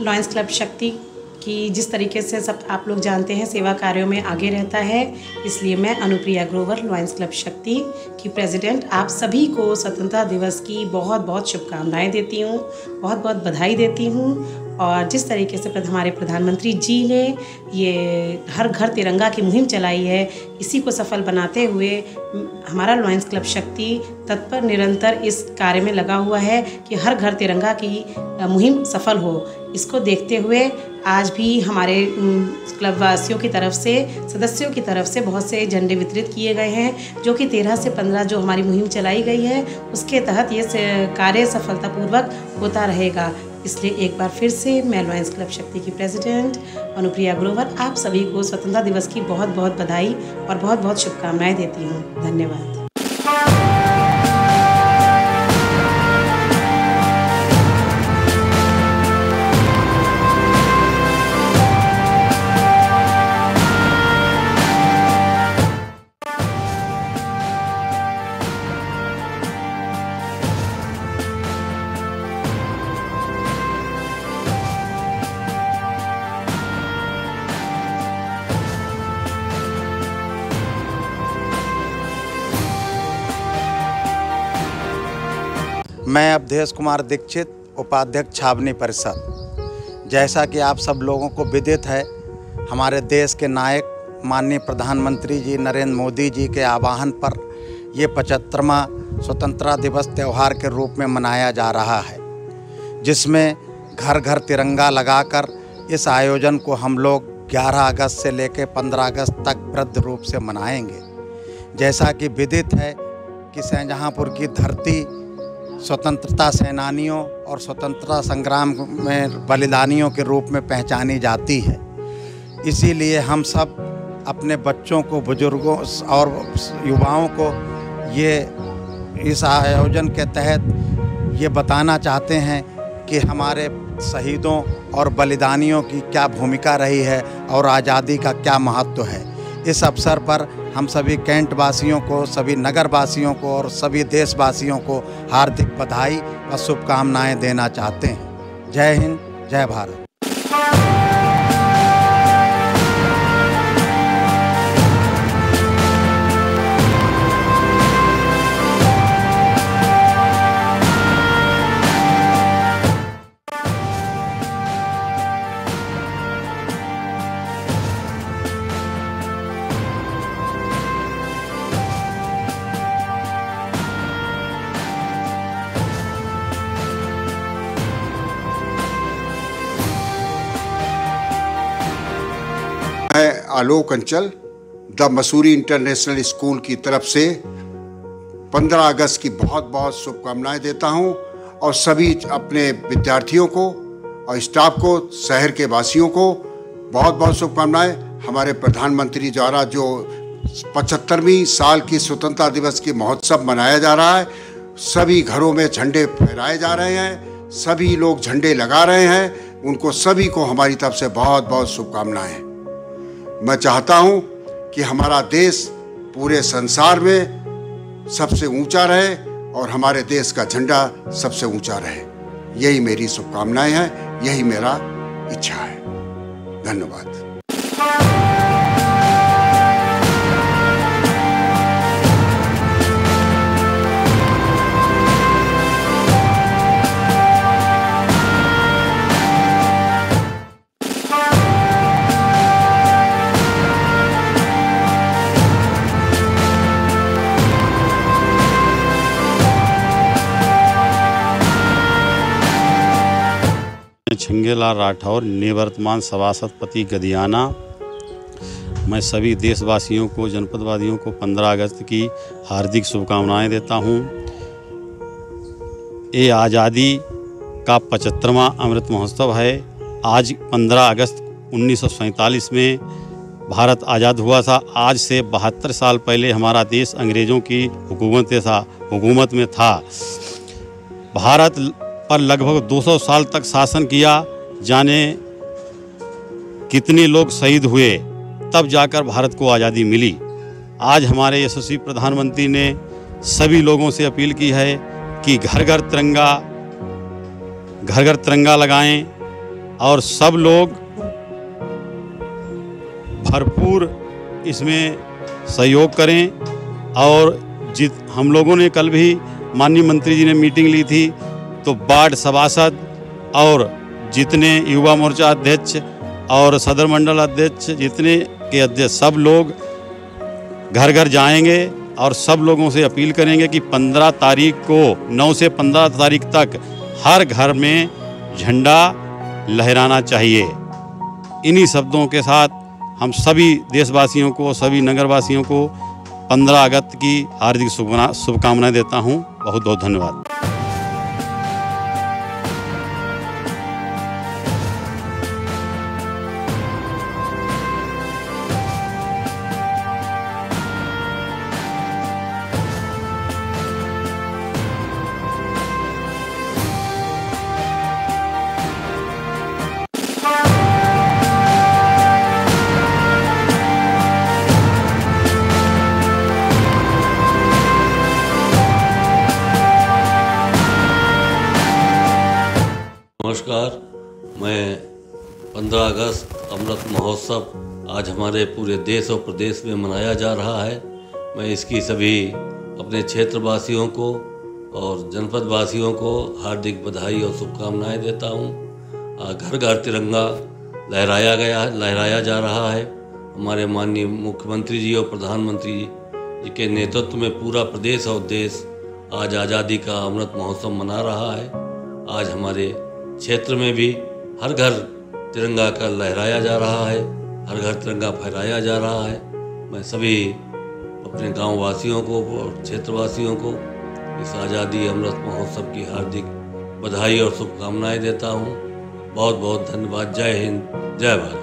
Lions club शक्ति की जिस तरीके से सब आप लोग जानते हैं सेवा कार्यों में आगे रहता है, इसलिए मैं अनुप्रिया ग्रोवर लॉयंस क्लब शक्ति की प्रेसिडेंट आप सभी को स्वतंत्रता दिवस की बहुत बहुत शुभकामनाएं देती हूँ, बहुत बहुत बधाई देती हूँ। और जिस तरीके से हमारे प्रधानमंत्री जी ने ये हर घर तिरंगा की मुहिम चलाई है, इसी को सफल बनाते हुए हमारा लॉयंस क्लब शक्ति तत्पर निरंतर इस कार्य में लगा हुआ है कि हर घर तिरंगा की मुहिम सफल हो। इसको देखते हुए आज भी हमारे क्लब वासियों की तरफ से, सदस्यों की तरफ से बहुत से झंडे वितरित किए गए हैं, जो कि 13 से 15 जो हमारी मुहिम चलाई गई है उसके तहत ये कार्य सफलतापूर्वक होता रहेगा। इसलिए एक बार फिर से मैं लॉयंस क्लब शक्ति की प्रेसिडेंट अनुप्रिया ग्रोवर आप सभी को स्वतंत्रता दिवस की बहुत बहुत बधाई और बहुत बहुत शुभकामनाएं देती हूँ। धन्यवाद। मैं अवधेश कुमार दीक्षित, उपाध्यक्ष छावनी परिषद। जैसा कि आप सब लोगों को विदित है, हमारे देश के नायक माननीय प्रधानमंत्री जी नरेंद्र मोदी जी के आह्वान पर ये 75वां स्वतंत्रता दिवस त्यौहार के रूप में मनाया जा रहा है, जिसमें घर घर तिरंगा लगाकर इस आयोजन को हम लोग 11 अगस्त से लेकर 15 अगस्त तक वृहद रूप से मनाएंगे। जैसा कि विदित है कि शाहजहाँपुर की धरती स्वतंत्रता सेनानियों और स्वतंत्रता संग्राम में बलिदानियों के रूप में पहचानी जाती है। इसीलिए हम सब अपने बच्चों को, बुजुर्गों और युवाओं को इस आयोजन के तहत ये बताना चाहते हैं कि हमारे शहीदों और बलिदानियों की क्या भूमिका रही है और आज़ादी का क्या महत्व है। इस अवसर पर हम सभी कैंट वासियों को, सभी नगर वासियों को और सभी देशवासियों को हार्दिक बधाई और शुभकामनाएं देना चाहते हैं। जय हिंद, जय भारत। मैं आलोक अंचल द मसूरी इंटरनेशनल स्कूल की तरफ से 15 अगस्त की बहुत बहुत शुभकामनाएं देता हूं और सभी अपने विद्यार्थियों को और स्टाफ को, शहर के वासियों को बहुत बहुत शुभकामनाएं। हमारे प्रधानमंत्री द्वारा जो 75वीं साल की स्वतंत्रता दिवस की महोत्सव मनाया जा रहा है, सभी घरों में झंडे फहराए जा रहे हैं, सभी लोग झंडे लगा रहे हैं, उनको सभी को हमारी तरफ से बहुत बहुत शुभकामनाएं। मैं चाहता हूं कि हमारा देश पूरे संसार में सबसे ऊंचा रहे और हमारे देश का झंडा सबसे ऊंचा रहे। यही मेरी शुभकामनाएं हैं, यही मेरा इच्छा है। धन्यवाद। छिंगेलाल राठौर, निवर्तमान सभासद पति गदियाना। मैं सभी देशवासियों को, जनपदवासियों को 15 अगस्त की हार्दिक शुभकामनाएं देता हूं। ये आज़ादी का 75वां अमृत महोत्सव है। आज 15 अगस्त 1947 में भारत आज़ाद हुआ था। आज से 72 साल पहले हमारा देश अंग्रेज़ों की हुकूमत में था। भारत पर लगभग 200 साल तक शासन किया, जाने कितने लोग शहीद हुए, तब जाकर भारत को आज़ादी मिली। आज हमारे यशस्वी प्रधानमंत्री ने सभी लोगों से अपील की है कि घर घर तिरंगा लगाएं और सब लोग भरपूर इसमें सहयोग करें। और हम लोगों ने कल भी माननीय मंत्री जी ने मीटिंग ली थी, तो वार्ड सभासद और जितने युवा मोर्चा अध्यक्ष और सदर मंडल अध्यक्ष, जितने के अध्यक्ष, सब लोग घर घर जाएंगे और सब लोगों से अपील करेंगे कि 15 तारीख को 9 से 15 तारीख तक हर घर में झंडा लहराना चाहिए। इन्हीं शब्दों के साथ हम सभी देशवासियों को, सभी नगरवासियों को 15 अगस्त की हार्दिक शुभकामनाएं देता हूं। बहुत बहुत धन्यवाद। नमस्कार, मैं 15 अगस्त अमृत महोत्सव आज हमारे पूरे देश और प्रदेश में मनाया जा रहा है। मैं इसकी सभी अपने क्षेत्रवासियों को और जनपद वासियों को हार्दिक बधाई और शुभकामनाएं देता हूं। घर घर तिरंगा लहराया जा रहा है। हमारे माननीय मुख्यमंत्री जी और प्रधानमंत्री जी के नेतृत्व में पूरा प्रदेश और देश आज आज़ादी का अमृत महोत्सव मना रहा है। आज हमारे क्षेत्र में भी हर घर तिरंगा का लहराया जा रहा है, हर घर तिरंगा फहराया जा रहा है। मैं सभी अपने गांव वासियों को और क्षेत्रवासियों को इस आज़ादी अमृत महोत्सव की हार्दिक बधाई और शुभकामनाएं देता हूं। बहुत बहुत धन्यवाद। जय हिंद, जय भारत।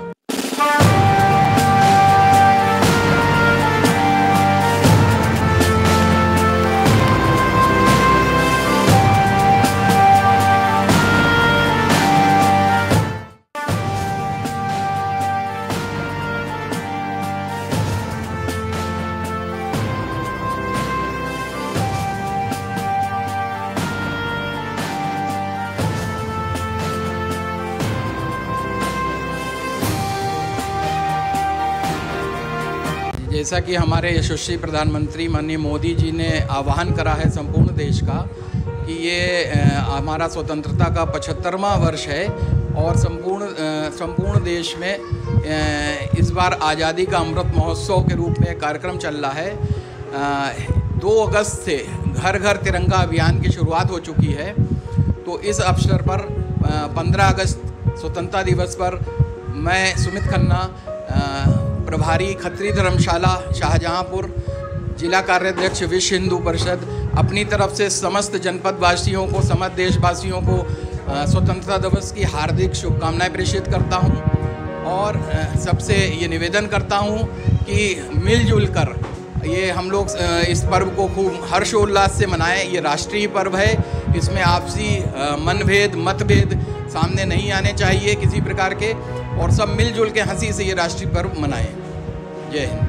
जैसा कि हमारे यशस्वी प्रधानमंत्री माननीय मोदी जी ने आह्वान करा है संपूर्ण देश का कि ये हमारा स्वतंत्रता का 75वां वर्ष है और संपूर्ण देश में इस बार आज़ादी का अमृत महोत्सव के रूप में कार्यक्रम चल रहा है। 2 अगस्त से घर घर तिरंगा अभियान की शुरुआत हो चुकी है। तो इस अवसर पर 15 अगस्त स्वतंत्रता दिवस पर मैं सुमित खन्ना, प्रभारी खत्री धर्मशाला शाहजहांपुर, जिला कार्याध्यक्ष विश्व हिंदू परिषद, अपनी तरफ से समस्त जनपद वासियों को, समस्त देशवासियों को स्वतंत्रता दिवस की हार्दिक शुभकामनाएं प्रेषित करता हूं। और सबसे ये निवेदन करता हूं कि मिलजुल कर ये हम लोग इस पर्व को खूब हर्षोल्लास से मनाएं। ये राष्ट्रीय पर्व है, इसमें आपसी मनभेद मतभेद सामने नहीं आने चाहिए किसी प्रकार के, और सब मिलजुल के हंसी से ये राष्ट्रीय पर्व मनाएं। जय हिंद।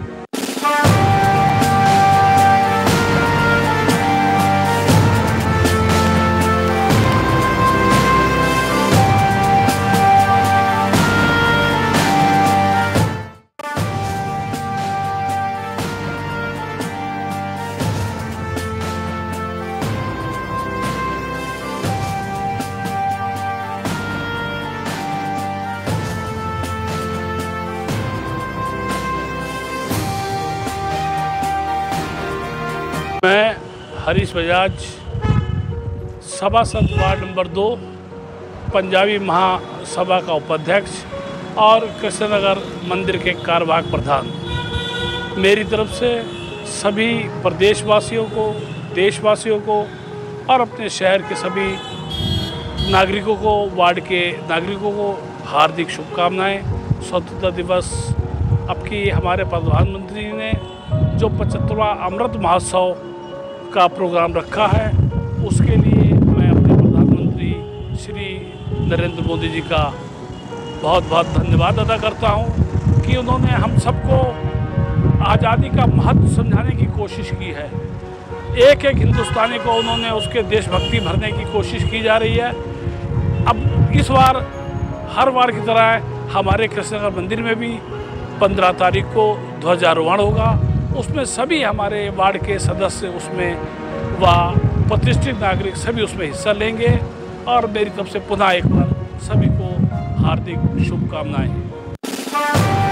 मैं हरीश बजाज, सभासद वार्ड नंबर 2, पंजाबी महासभा का उपाध्यक्ष और कृष्णनगर मंदिर के कार्यवाहक प्रधान। मेरी तरफ से सभी प्रदेशवासियों को, देशवासियों को और अपने शहर के सभी नागरिकों को, वार्ड के नागरिकों को हार्दिक शुभकामनाएं। स्वतंत्रता दिवस आपकी हमारे प्रधानमंत्री ने जो 75वां अमृत महोत्सव का प्रोग्राम रखा है, उसके लिए मैं अपने प्रधानमंत्री श्री नरेंद्र मोदी जी का बहुत बहुत धन्यवाद अदा करता हूं कि उन्होंने हम सबको आज़ादी का महत्व समझाने की कोशिश की है। एक एक हिंदुस्तानी को उन्होंने उसके देशभक्ति भरने की कोशिश की जा रही है। अब इस बार हर बार की तरह हमारे कृष्णनगर मंदिर में भी 15 तारीख को ध्वजारोहण होगा। उसमें सभी हमारे वार्ड के सदस्य उसमें व प्रतिष्ठित नागरिक सभी उसमें हिस्सा लेंगे और मेरी तरफ से पुनः एक बार सभी को हार्दिक शुभकामनाएं।